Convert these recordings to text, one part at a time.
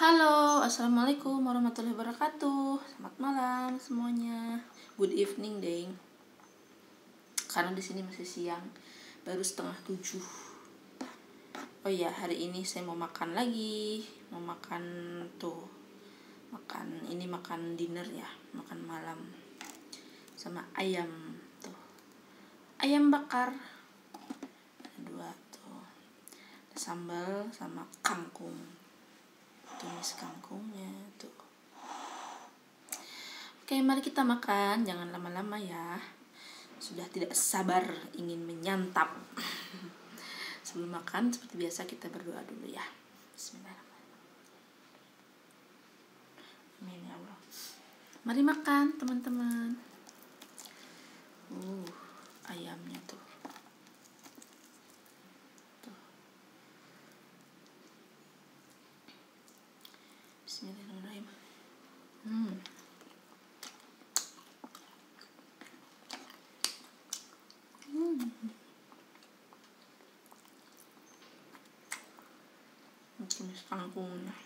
Halo, assalamualaikum warahmatullahi wabarakatuh. Selamat malam semuanya. Good evening, deng. Karena di sini masih siang, baru 6:30. Oh iya, hari ini saya mau makan lagi. Mau makan makan dinner ya, makan malam sama ayam tuh. Ayam bakar. Ada 2 tuh. Sambal sama kangkung. Tumis kangkungnya tuh. Oke, mari kita makan. Jangan lama-lama ya. Sudah tidak sabar ingin menyantap. Sebelum makan, seperti biasa kita berdoa dulu ya. Bismillahirrahmanirrahim. Amin ya Allah. Mari makan teman-teman. Ayamnya tuh. Bismillahirrahmanirrahim. Tumis kangkungnya.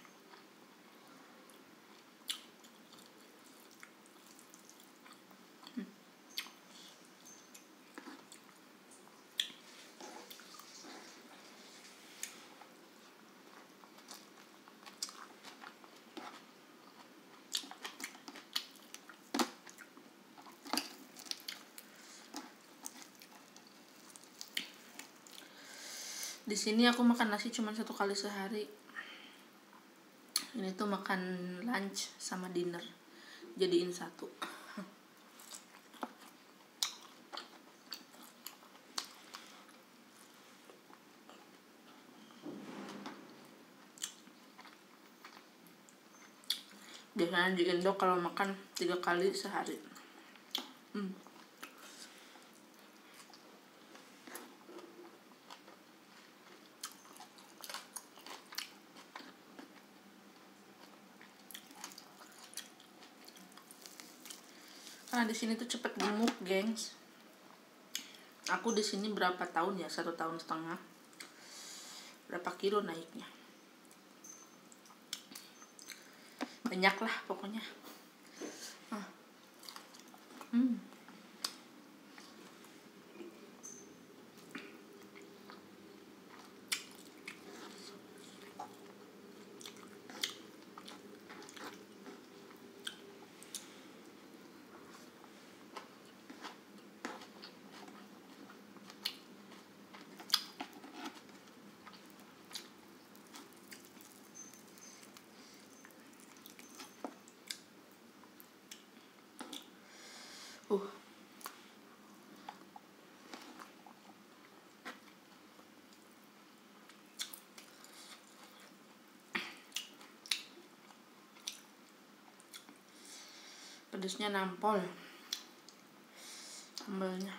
Di sini aku makan nasi cuma 1 kali sehari. Ini tuh makan lunch sama dinner, jadiin satu. Biasanya di Indo kalau makan 3 kali sehari. Karena di sini tuh cepet gemuk, gengs. Aku di sini berapa tahun ya? 1,5 tahun. Berapa kilo naiknya? Banyak lah pokoknya. Pedesnya nampol sambalnya.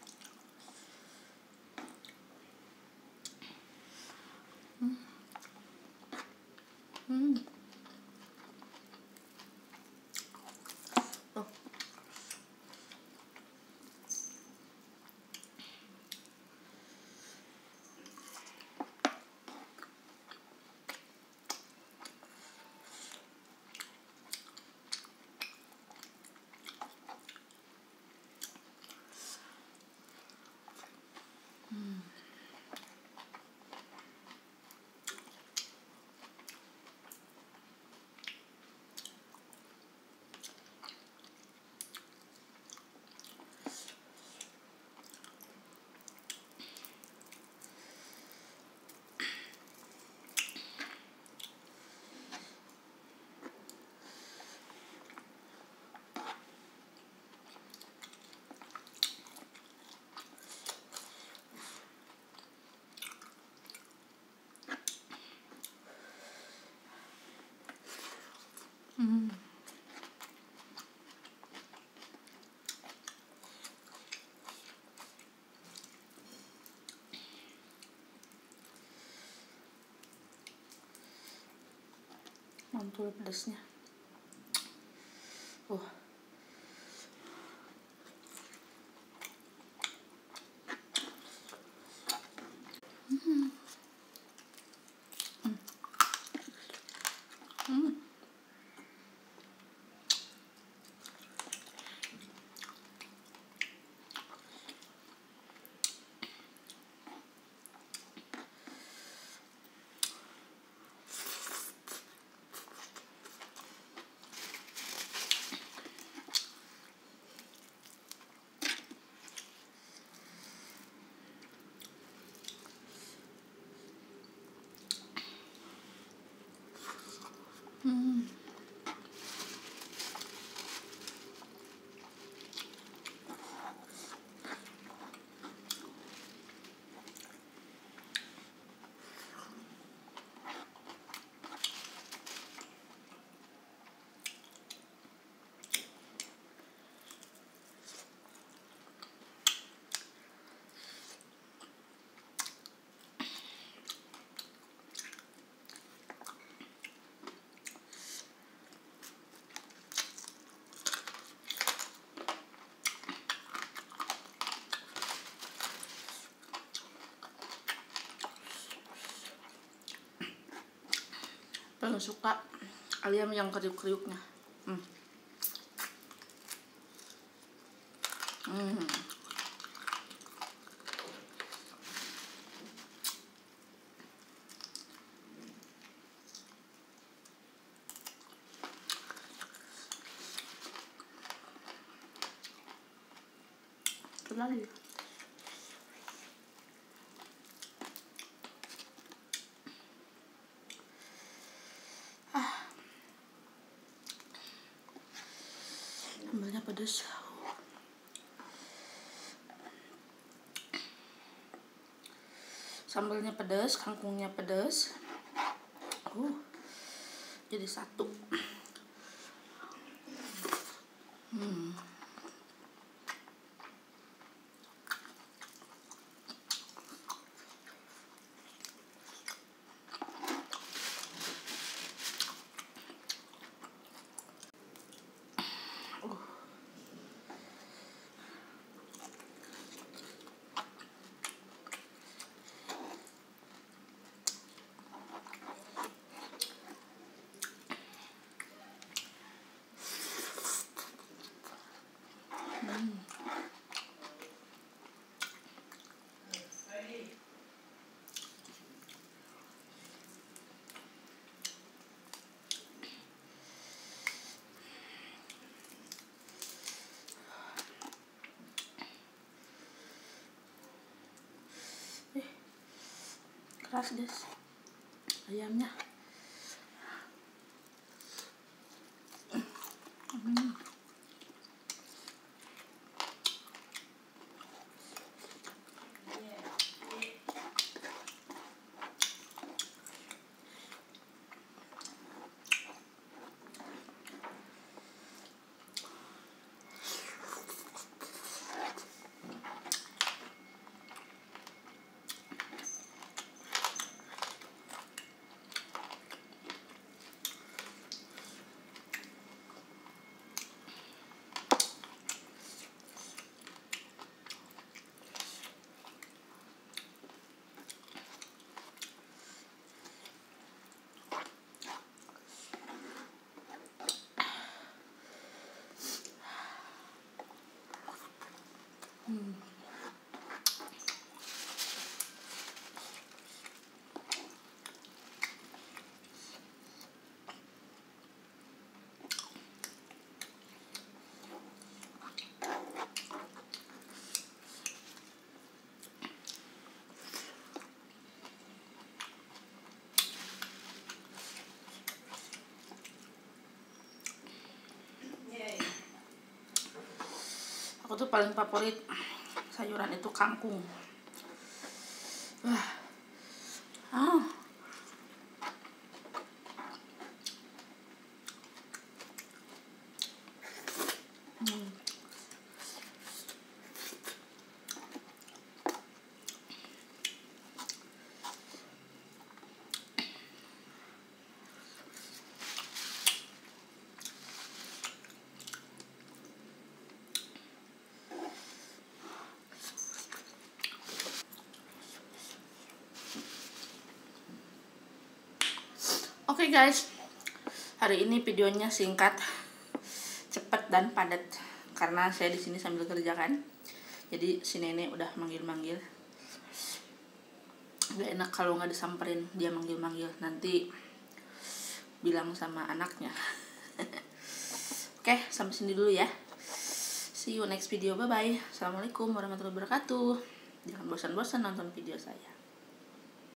Mantul pedasnya. Paling suka ayam yang kriuk-kriuknya. Itu lagi. Sambalnya pedas. Sambalnya pedas, kangkungnya pedas. Jadi satu. Keras guys ayamnya. Aku tuh paling favorit sayuran itu kangkung. Oke guys, hari ini videonya singkat, cepat dan padat karena saya di sini sambil kerja kan. Jadi si nenek udah manggil-manggil. Gak enak kalau nggak disamperin, dia manggil-manggil, nanti bilang sama anaknya. Oke, sampai sini dulu ya. See you next video, bye bye. Assalamualaikum warahmatullahi wabarakatuh. Jangan bosan-bosan nonton video saya.